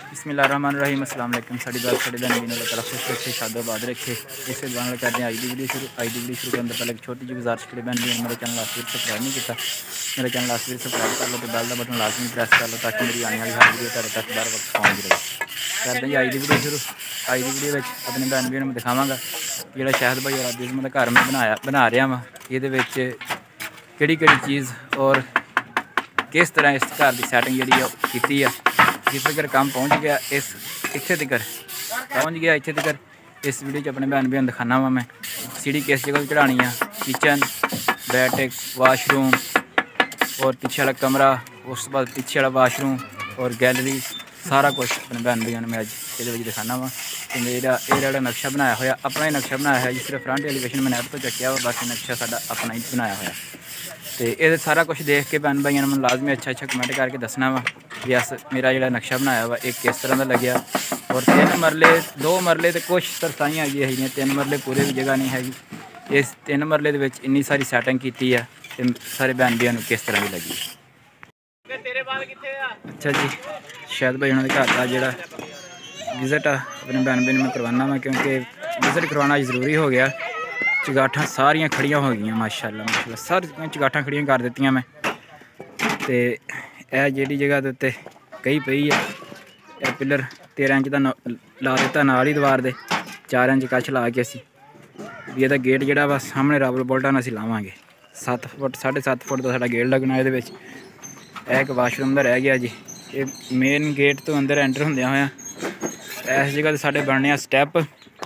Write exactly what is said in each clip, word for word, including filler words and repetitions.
बिस्मिल्लाहिर्रहमानिर्रहीम अस्सलाम वालेकुम। साड़ी बात साड़ी दा नबी अल्लाह ताला खुश रखे शादाबाद रखे। इस दुआ करते हैं। अज की वीडियो शुरू अज की वीडियो शुरू करने पहले एक छोटी जी गुजारिश करें बहन भी मेरे चैनल लास्ट वीडियो सब्सक्राइब नहीं किया मेरे चैनल लास्ट वीडियो सब्सक्राइब कर लो तो बेल का बटन लाजमी प्रेस कर लो ताकि मेरी आने वाली हर वीडियो तेरे तक बार वक्त पहुँच रहे। करते हैं अज की वीडियो शुरू। अज की वीडियो अपने बहन भी मैं दिखावगा जो शहद भाई और अज मैं घर मैं बनाया बना रहा वा ये केड़ी केड़ी चीज़ और किस तरह इस घर की सैटिंग जी की है जिस तक काम पहुँच गया इस इतने तक पहुँच गया इतने तक इस वीडियो च अपने भैन भैन दिखाना वा मैं सीढ़ी किस जगह चढ़ानी है किचन बैठक वाशरूम और पीछे वाला कमरा उस बाद पीछे वाला वाशरूम और गैलरी सारा कुछ अपने भैन भैया मैं अज ये दिखाना वा। तो मेरा ये नक्शा बनाया हुआ अपना ही नक्शा बनाया है जिस तरह फ्रंट एलिवेशन मैं नैट तो चुकया वा बाकी नक्शा साडा अपना ही बनाया हुआ। तो ये सारा कुछ देख के भैन भाइयों ने मैं लाजमी अच्छा अच्छा कमेंट करके दसना वा भी अस मेरा जो नक्शा बनाया हुआ एक किस तरह का लग्या और तीन मरले दो मरले तो कुछ तरसाइयाँ है तीन मरले पूरे भी जगह नहीं हैगी। इस तीन मरले इन्नी सारी सैटिंग की है तो सारे भैन भाइयों किस तरह की लगी। अच्छा जी शायद भाई उन्होंने घर का जोड़ा विजिट अपने भैन भाई मैं करवाना वा क्योंकि विजिट करवाना जरूरी हो गया। चगाठा सारियां खड़ियां हो गई माशाल्लाह माशाल्लाह सारियां चगाठा खड़ियां कर दित्तियां मैं तो यह जी जगह के उत्ते कही पई है यह पिलर तेरह इंच का ला दिता नाल ही दीवार दे चार इंच कछ ला के असी भी यदा गेट जोड़ा वा सामने रबल बोल्टां असीं लावांगे सत्त फुट साढ़े सत्त फुट का साडा गेट लगना ये एक वाशरूम का रह गया जी। ये मेन गेट तो अंदर एंटर होंदियां होया इस जगह तो साढ़े बनने स्टैप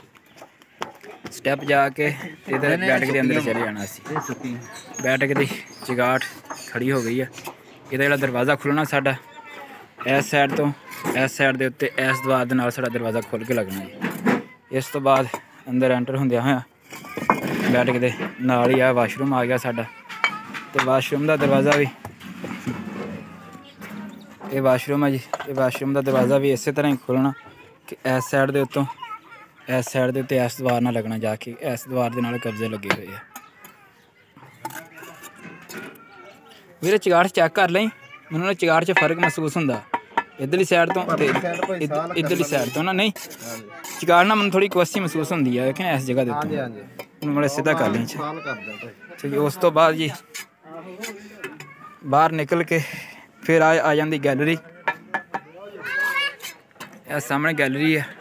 स्टैप जाके इधर बैठक के अंदर चले जाना असी बैठक की चगाट खड़ी हो गई है। इहदा जिहड़ा दरवाज़ा खुलना साडा इस साइड तो इस साइड के उत्ते इस दीवार के नाल साडा दरवाज़ा खुल के लगना जी। इस तो बाद अंदर एंटर होंदियां होया बैठक के नाल ही आ वाशरूम आ गया साडा तो वाशरूम का दरवाज़ा भी ये वाशरूम है जी। ये वाशरूम का दरवाज़ा भी इस तरह ही खुलना कि इस साइड के उत्तों इस साइड के उत्ते इस दीवार नाल लगना जाके इस दीवार के नाल कब्जे लगे हुए हैं। वीरे चगाट चेक कर लें मैंने चगाट च फर्क महसूस होंदा इधरली साइड तो इधरली साइड तो ना नहीं चगाट ना मैं थोड़ी कुआसी महसूस होंदी है लेकिन इस जगह के मैं सीधा कर लें ठीक है। उस तो बाद जी बाहर निकल के फिर आ आ जाती गैलरी यह सामने गैलरी है।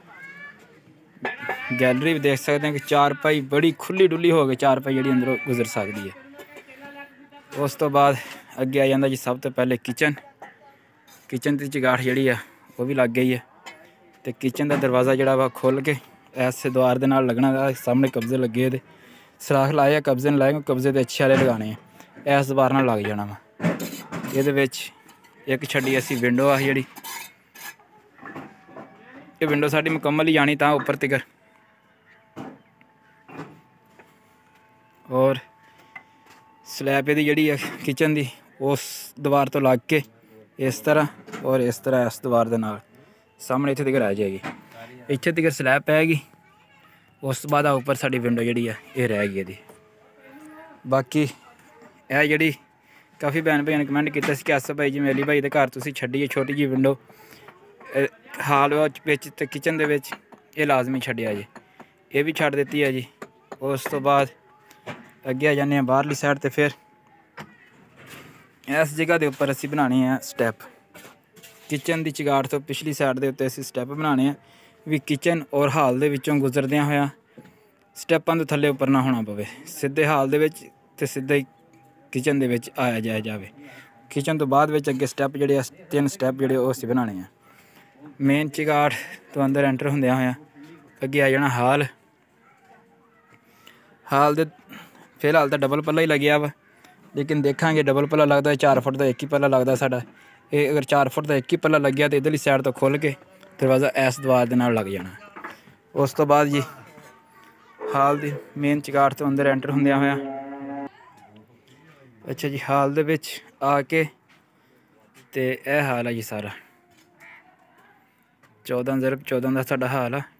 गैलरी भी देख सकते हैं कि चार पाई बड़ी खुली डुली हो गई चार पाई जी अंदरों गुजर सकती है। उस तो बाद अगे आ जाता जी सब तो पहले किचन किचन की चगाठ जी है वह भी लग गई है तो किचन का दरवाज़ा जोड़ा वा खोल के इस द्वार के नाल लगना सामने कब्जे लगे थे सराख लाए कब्जे लाए कब्जे तो अच्छे वाले लगाने इस दीवार नाल लग जाना वा। ये एक छड़ी असी विंडो आ जी ये विंडो साड़ी मुकम्मल ही जानी तां उपर तक और स्लैब यदी जी है किचन की उस दीवार तो लग के इस तरह और इस तरह इस दीवार के नाल सामने इत्थे तक रह जाएगी इत्थे तक स्लैब पैगी उस बाद उपर साड़ी विंडो जी है ये रह गई यदी। बाकी यह जी काफ़ी भैन भाई ने कमेंट किया कि अस भाई जी मेली भाई के घर तुसीं छड्डी है छोटी जी विंडो हाल ते किचन दे विच ये लाजमी छड्डिया जी ये भी छड्ड दित्ती है जी। उस तो बाद अगे आ जाने बाहरली साइड तो फिर इस जगह के उपर असी बनाने हैं स्टैप किचन की चगाट तो पिछली साइड के उत्ते असी स्टैप बनाने हैं भी किचन और हाल दे विचों गुजरदियां होया स्टैपां तो थल्ले उपर ना होना पवे सीधे हाल दे विच ते सीधे ही किचन दे विच आया जाया जाए। किचन तो बाद विच अगे स्टैप जिहड़े तीन स्टैप जिहड़े ओह असीं बनाने हैं। मेन चगाट तो अंदर एंटर होंदियां होया अगे आ जाना हाल हाल दे फिलहाल तो डबल पल्ला ही लग्या वा लेकिन देखांगे डबल पल्ला लगता है चार फुट का एक ही पल्ला लगता साडा ये अगर चार फुट का एक ही पल्ला लग गया तो इधरली साइड तो खुल के दरवाज़ा इस दीवार के नाल लग जाना। उस तो बाद जी हाल दी मेन चगाट तो अंदर एंटर होंदियां होया अच्छा जी हाल दे विच आके ते यह हाल है जी सारा चौदह जरब चौदह का साडा हाल है।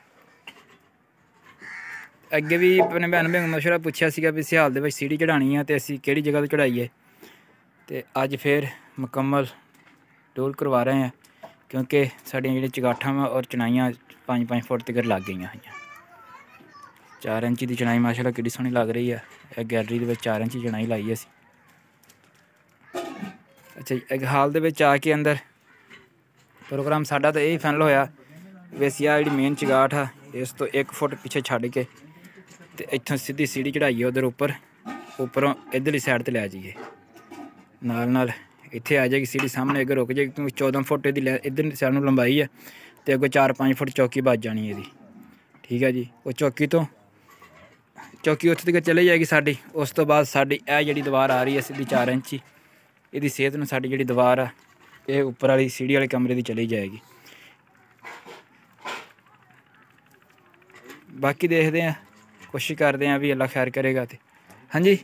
अगे भी अपने भैन भाई मशवरा पूछा सीगा भी सियाल दे विच सीढ़ी चढ़ानी है तो असी किहड़ी जगह तो चढ़ाईए तो अज फिर मुकम्मल टूर करवा रहे हैं क्योंकि साड़ियां जिहड़ियां चगाठां वा और चनाइयां पाँच पाँच फुट तक लग गई हैं। चार इंची की चनाई माशाल्लाह कितनी सोहनी लग रही है। यह गैलरी के चार इंची चनाई लाई असी। अच्छा एक हाल दे विच आके अंदर प्रोग्राम साडा तो यही फाइनल होया। वैसे आ जी मेन चगाठ आ इस तो एक फुट पिछे छड़ के ते इत्थों सीधी सीढ़ी चढ़ाइए उधर उपर उपरों इधरली साइड ते लै जाइए नाल नाल इत्थे आ जाएगी सीढ़ी सामने अगर रुक जाएगी क्योंकि चौदह फुट इहदी इधर साइड नूं लंबाई है तो अगों चार पाँच फुट चौकी बच जानी है। ठीक है जी। वो चौकी तो चौकी उत्थे तक चले जाएगी साडी। उस तो बाद साडी ए जिहड़ी दीवार आ रही है सीधी चार इंची इहदी सेहत नूं साडी जिहड़ी दीवार आ ये उपर वाली सीढ़ी वाले कमरे की चली जाएगी। बाकी देखते हैं कोशिश करते हैं भी अल्लाह खैर करेगा तो। हाँ जी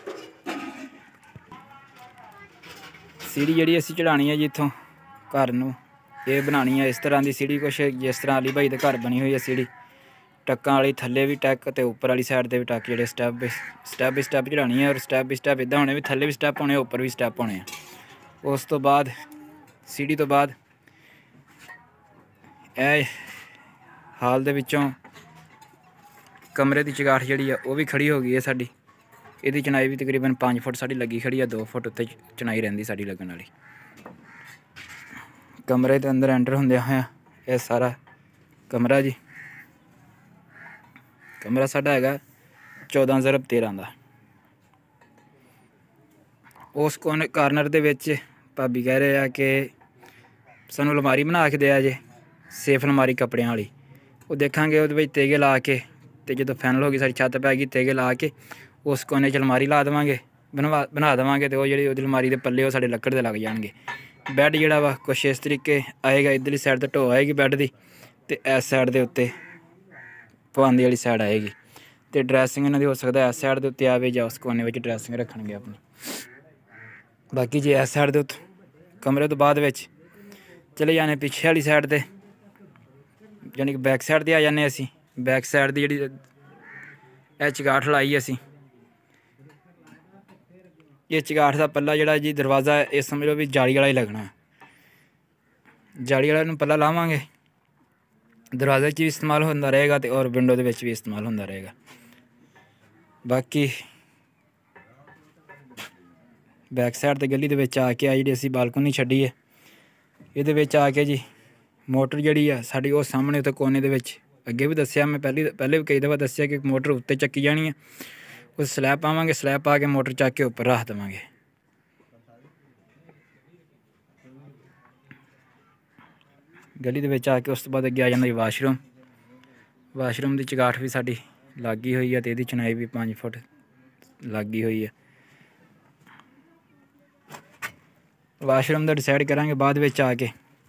सीढ़ी जी असी चढ़ानी है जी इत्थों घर नूं ये बनानी है इस तरह की सीढ़ी कुछ जिस तरह अली भाई के घर बनी हुई है सीढ़ी टक्कां वाली थल्ले भी टैक तो उपर वाली साइड से भी टक जो स्टैप स्टैप बाई स्टैप चढ़ानी है और स्टैप बाई स्टैप इदा होने भी थल्ले भी स्टैप होने उपर भी स्टैप होने। उस तो बाद सीढ़ी तो बाद ए हाल दे विचों कमरे की चगाठ जी है वह भी खड़ी हो गई है साडी। इहदी चनाई भी तकरीबन पाँच फुट साड़ी लगी खड़ी है। दो फुट उत्ते चनाई रहिंदी साड़ी लगन वाली। कमरे के अंदर एंटर होंदे होया यह सारा कमरा जी कमरा साडा हैगा चौदह ज़रब तेरह का। उस कोने कार्नर दे विच भाबी कह रहे हैं कि सानू अलमारी बना के दिया जे सेफ अलमारी कपड़ियां वाली। वो देखांगे उहदे विच तेगे ला के तो जो फाइनल हो गई सारी छत पै गई तेगे ला के उस कोने च अलमारी ला देवांगे बनवा बना देवांगे तो जी अलमारी के पल्ले साढ़े लकड़ के लग जाएंगे। बैड जोड़ा वा कुछ इस तरीके आएगा इधरली साइड तो ढो आएगी बैड की तो इस साइड के उत्ते पवांदी वाली साइड आएगी तो ड्रैसिंग इन्हों हो सकता है इस साइड के उत्ते आवे या उस कोने में ड्रैसिंग रखणगे अपनी। बाकी जे इस साइड के उत्ते कमरे तो बाद विच चले जाने पिछे वाली साइड ते यानी कि बैक साइड ते आ जाने असी। बैक साइड की जी चगाठ लाई असी ये चगाठ का पल्ला जोड़ा जी दरवाज़ा ये समझ लो भी जाली वाला ही लगना है। जाली वाला पल्ला लावांगे दरवाजे भी इस्तेमाल होता रहेगा तो और विंडो के भी इस्तेमाल होता रहेगा। बाकी बैक साइड ते गली के आके आ जी असी बालकनी छड्डी है ये आके जी मोटर जी है साड़ी वो सामने उत्ते कोने दे विच अगे भी दसिया मैं पहले पहले भी कई दफ़ा दसिया कि मोटर उत्ते चक्की जानी है उस स्लैब पावांगे स्लैब पा के मोटर चक के उपर रख देवांगे। गली के आके उस तो बाद अगे आ जाता जी वाशरूम। वाशरूम की चगाठ भी साड़ी लगी हुई है तो यदी चनाई भी पाँच फुट लगी हुई है। वाशरूम का डिसाइड करांगे बाद में आके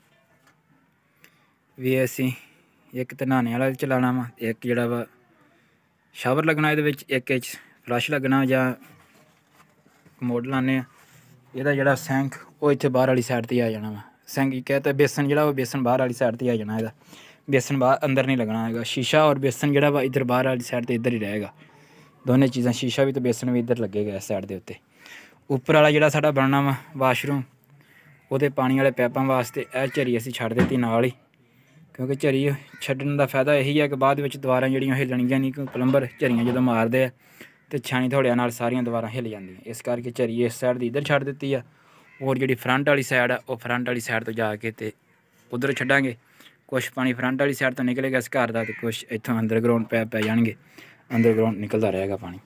भी असी एक तो नहाने वाला चलाना वा एक जोड़ा वा शावर लगना ये एक फ्लश लगना या कमोड लाने यदा जोड़ा सैंक वो इतने बाहर वाली साइड ते आ जाना वा। सैंक कहते बेसन जोड़ा वो बेसन बाहर वाली साइड ते आ जाना है बेसन बाहर अंदर नहीं लगना है। शीशा और बेसन जोड़ा वा इधर बाहर वाली साइड ते इधर ही रहेगा दोनों चीज़ां शीशा भी तो बेसन भी इधर लगेगा इस साइड के उत्ते। उपर वाला जोड़ा साडा बनना वा वाशरूम वो पानी वाले पैपों वास्ते यह झरी असी छड्ड दित्ती नाल ही क्योंकि झरी छड्डण का फायदा यही है कि बाद में दीवारां जिहड़ियां हिलणगियां नहीं क्योंकि प्लंबर झरियां जो मारते हैं तो छानी थोड़िया नाल सारियां दीवारां हिल जांदियां इस करके झरी इस साइड की इधर छड्ड दित्ती है और जी फ्रंट वाली साइड है वह फ्रंट वाली साइड तो जाके तो उधर छड्डांगे। कुछ पानी फ्रंट वाली साइड तो निकलेगा इस घर का तो कुछ इत्थों अंडरग्राउंड पैप पै जाएंगे अंडरग्राउंड निकलता रहेगा पानी।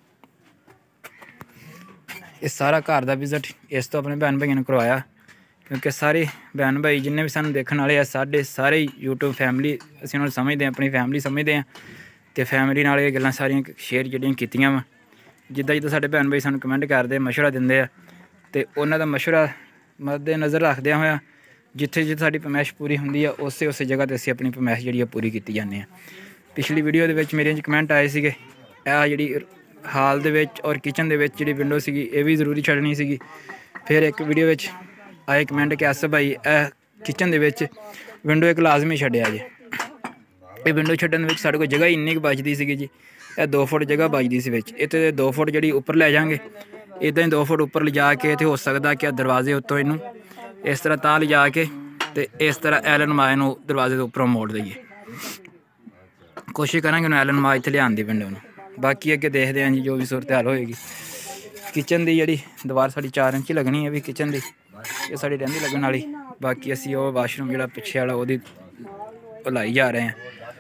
इस सारा घर का विजिट इस तो अपने भैन भाइयों ने करवाया क्योंकि सारे भैन भाई जिन्हें भी सानू देखने वाले साढ़े सारे यूट्यूब फैमिली असीं उन्होंने समझते हैं अपनी फैमिली समझते हैं तो फैमिली नाल ये गल्लां सारियां शेयर जिहड़ियां कीतियां वा जिद्दां जिद्दां साडे भैन भाई सानू कमेंट करदे मशवरा दिंदे आ ते उन्हां दा मशवरा मद्दे नज़र रखदे होया जिथे जिथे साडी फरमाइश पूरी हुंदी है उस उस जगह ते असीं अपनी फरमाइश जिहड़ी पूरी कीती जांदे आ। पिछली वीडियो दे विच मेरे कमेंट आए सीगे आ जिहड़ी हाल दे विच और किचन दे विच जिहड़ी विंडो सीगी ये भी जरूरी छड्डनी सीगी। फिर एक वीडियो विच आए कमेंट कि अस भाई ए किचन दे विच विंडो एक लाजमी छड्डिया जे ये विंडो छड्डण विच साडे कोल जगह इन्नी क बचदी सीगी जी ਇਹ दो फुट जगह बचती सी विच इत्थे दो फुट जी उपर लै जाएंगे इदा ही दो फुट उपर लिजा के तो हो सकता कि दरवाजे उत्तों इनू इस तरह तां लिजा के ਤੇ ਇਸ ਤਰ੍ਹਾਂ ਐਲਨ ਮਾਏ ਨੂੰ ਦਰਵਾਜ਼ੇ ਦੇ ਉੱਪਰੋਂ ਮੋੜ ਦਈਏ। ਕੋਸ਼ਿਸ਼ ਕਰਾਂਗੇ ਉਹਨੂੰ ਐਲਨ ਮਾਏ ਇੱਥੇ ਲਿਆਉਣ ਦੀ ਪਿੰਡ ਉਹਨੂੰ। ਬਾਕੀ ਅੱਗੇ ਦੇਖਦੇ ਹਾਂ ਜੀ ਜੋ ਵੀ ਸੂਰਤ ਹਾਲ ਹੋਏਗੀ। ਕਿਚਨ ਦੀ ਜਿਹੜੀ ਦੀਵਾਰ ਸਾਡੀ ਚਾਰ ਇੰਚ ਲੱਗਣੀ ਹੈ ਵੀ ਕਿਚਨ ਦੀ, ਇਹ ਸਾਡੀ ਰਹਿੰਦੀ ਲੱਗਣ ਵਾਲੀ। ਬਾਕੀ ਅਸੀਂ ਉਹ ਵਾਸ਼ਰੂਮ ਜਿਹੜਾ ਪਿੱਛੇ ਵਾਲਾ ਉਹਦੀ ਲਾਈ ਜਾ ਰਹੇ ਹਾਂ।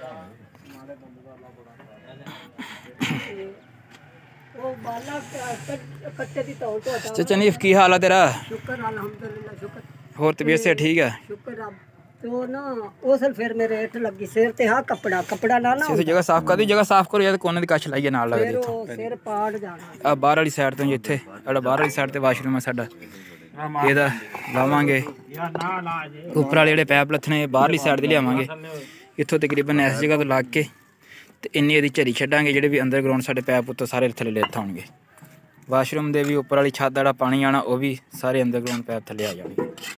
ਚਾਚਾ ਨੀਫ ਕੀ ਹਾਲ ਆ ਤੇਰਾ? शुक्र अल्हम्दुलिल्लाह शुक्र। ਹੋਰ ਤਬੀਅਤ ਸੇ ਠੀਕ ਹੈ? शुक्र रब तो ना उसल फिर मेरे हेठ लगी सिर ते हाँ कपड़ा कपड़ा ना ना ਸਿਰ ਜਗ੍ਹਾ ਸਾਫ਼ ਕਰ ਦੀ, ਜਗ੍ਹਾ ਸਾਫ਼ ਕਰੋ ਯਾਰ। ਕੋਨੇ ਦੀ ਕੱਛ ਲਾਈਏ ਨਾਲ ਲੱਗਦੀ फिर ਇੱਥੋਂ। वो सिर पाड़ जाना। ਆ ਬਾਹਰ ਵਾਲੀ ਸਾਈਡ ਤੋਂ ਜੀ, ਇੱਥੇ ਜਿਹੜਾ ਬਾਹਰ ਵਾਲੀ ਸਾਈਡ ਤੇ ਵਾਸ਼ਰੂਮ ਹੈ ਸਾਡਾ, ਇਹਦਾ ਲਾਵਾਂਗੇ। ਉੱਪਰ ਵਾਲੇ ਜਿਹੜੇ ਪੈਪ ਲੱਥਣੇ ਬਾਹਰਲੀ ਸਾਈਡ ਤੇ ਲਿਆਵਾਂਗੇ। ਇੱਥੋਂ ਤਕਰੀਬਨ ਇਸ ਜਗ੍ਹਾ ਤੋਂ ਲੱਗ ਕੇ ਤੇ ਇੰਨੀ ਇਹਦੀ ਝਰੀ ਛੱਡਾਂਗੇ। ਜਿਹੜੇ ਵੀ ਅੰਡਰਗਰਾਉਂਡ ਸਾਡੇ ਪੈਪ ਉੱਤੋਂ ਸਾਰੇ ਥੱਲੇ ਇੱਥੇ ਆਉਣਗੇ। ਵਾਸ਼ਰੂਮ ਦੇ ਵੀ ਉੱਪਰ ਵਾਲੀ ਛੱਤ ਦਾ ਜਿਹੜਾ ਪਾਣੀ ਆਣਾ ਉਹ ਵੀ ਸਾਰੇ ਅੰਡਰਗਰਾਉਂਡ ਪੈਪ ਥੱਲੇ ਆ ਜਾਣਗੇ।